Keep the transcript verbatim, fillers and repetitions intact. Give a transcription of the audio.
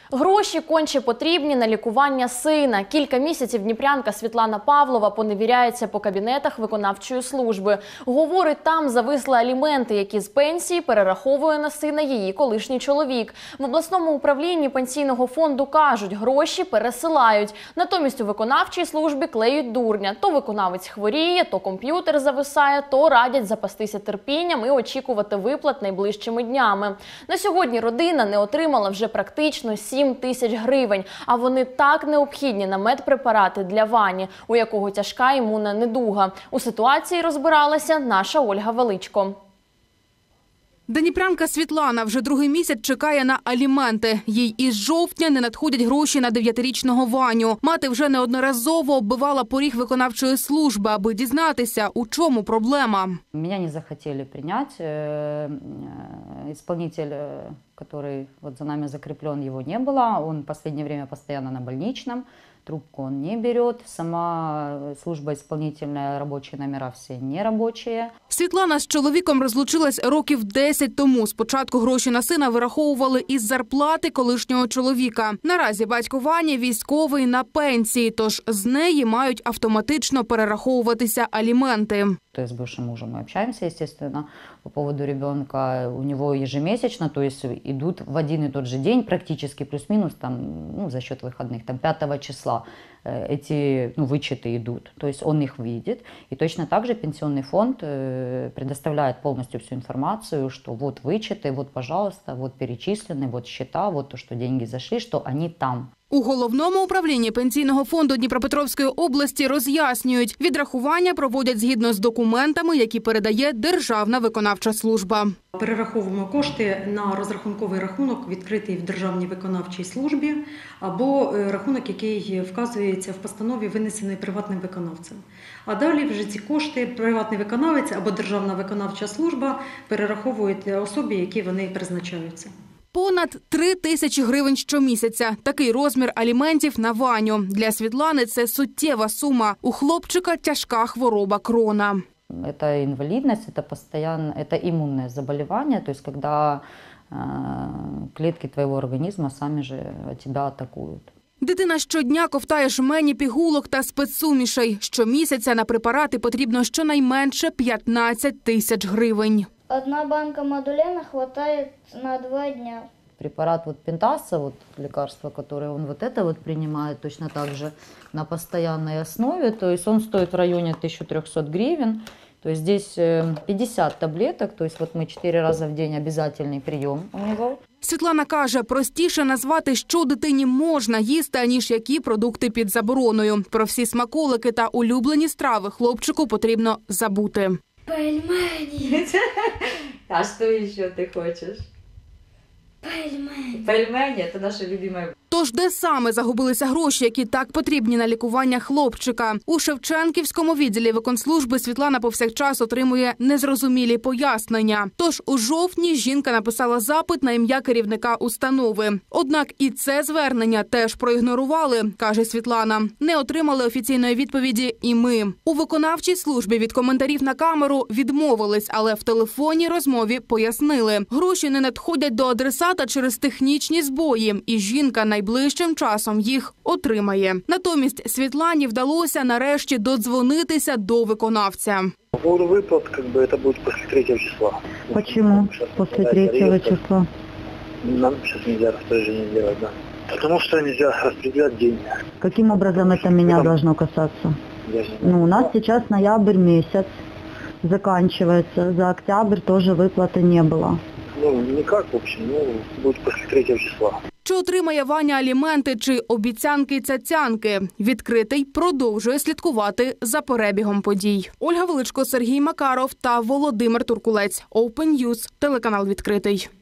Гроші конче потрібні на лікування сина. Кілька місяців дніпрянка Світлана Павлова поневіряється по кабінетах виконавчої служби. Говорить, там зависли аліменти, які з пенсії перераховує на сина її колишній чоловік. В обласному управлінні пенсійного фонду кажуть, гроші пересилають. Натомість у виконавчій службі клеють дурня. То виконавець хворіє, то комп'ютер зависає, то радять запастися терпінням і очікувати виплат найближчими днями. На сьогодні родина не отримала вже практично сім тисяч гривень, а вони так необхідні на медпрепарати для Вані, у якого тяжка імунна недуга. У ситуації розбиралася наша Ольга Величко. Дніпрянка Світлана вже другий місяць чекає на аліменти. Їй із жовтня не надходять гроші на дев'ятирічного Ваню. Мати вже неодноразово оббивала поріг виконавчої служби, аби дізнатися, у чому проблема. Мене не захотіли прийняти. Исполнитель, который вот за нами закреплен, его не было. Он в последнее время постоянно на больничном. Трубку он не берет. Сама служба исполнительная, рабочие номера все не рабочие. Світлана з чоловіком розлучилась років десять тому. Спочатку гроші на сина вираховували із зарплати колишнього чоловіка. Наразі батько Вані військовий на пенсії, тож з неї мають автоматично перераховуватися аліменти. То есть с бывшим мужем мы общаемся, естественно, по поводу ребенка. У него ежемесячно, то есть идут в один и тот же день, практически плюс-минус, там, ну, за счет выходных, там, пятого числа эти, ну, вычеты идут. То есть он их видит. И точно так же пенсионный фонд предоставляет полностью всю информацию, что вот вычеты, вот, пожалуйста, вот перечислены, вот счета, вот то, что деньги зашли, что они там. У головному управлінні пенсійного фонду Дніпропетровської області роз'яснюють, відрахування проводять згідно з документами, які передає Державна виконавча служба. Перераховуємо кошти на розрахунковий рахунок, відкритий в Державній виконавчій службі, або рахунок, який вказується в постанові, винесений приватним виконавцем. А далі вже ці кошти приватний виконавець або Державна виконавча служба перераховують особі, які вони призначаються. Понад три тисячі гривень щомісяця. Такий розмір аліментів на Ваню. Для Світлани це суттєва сума. У хлопчика тяжка хвороба Крона. Это инвалидность, это постоянно, это иммунное заболевание, то есть когда э, клетки твоего организма сами же тебя атакуют. Дитина щодня ковтає жмені пігулок та спецсумішей. Щомісяця на препарати потрібно щонайменше п'ятнадцять тисяч гривень. Одна банка модулена хватает на два дня. Препарат вот Пентаса, вот лекарство, которое он вот это вот принимает точно так же на постоянной основе, то есть он стоит в районе тысячи трёхсот гривен. То есть здесь пятьдесят таблеток, то есть вот мы четыре раза в день обязательный прием у него. Світлана каже, простіше назвати, що дитині можна їсти, аніж які продукти під забороною. Про всі смаколики та улюблені страви хлопчику потрібно забути. Пельмени. А что еще ты хочешь? Пельмени. Пельмени – это наше любимое. Тож де саме загубилися гроші, які так потрібні на лікування хлопчика? У Шевченківському відділі виконслужби Світлана повсякчас отримує незрозумілі пояснення. Тож у жовтні жінка написала запит на ім'я керівника установи. Однак і це звернення теж проігнорували, каже Світлана. Не отримали офіційної відповіді і ми. У виконавчій службі від коментарів на камеру відмовились, але в телефонній розмові пояснили. Гроші не надходять до адресата через технічні збої, і жінка на найближчим часом їх отримає. Натомість Світлані вдалося нарешті додзвонитися до виконавця. По поводу выплат, как бы это будет после третьего числа. Почему после третьего числа? Нам сейчас нельзя распоряжение делать, да. Потому что нельзя распределять деньги. Каким образом это меня должно касаться? Ну, у нас сейчас ноябрь месяц заканчивается. За октябрь тоже выплаты не было. Ну, никак, в общем, ну, будет после третьего числа. Чи отримає Ваня аліменти, чи обіцянки-цяцянки? Відкритий продовжує слідкувати за перебігом подій. Ольга Величко, Сергій Макаров та Володимир Туркулець. Open News, телеканал «Відкритий».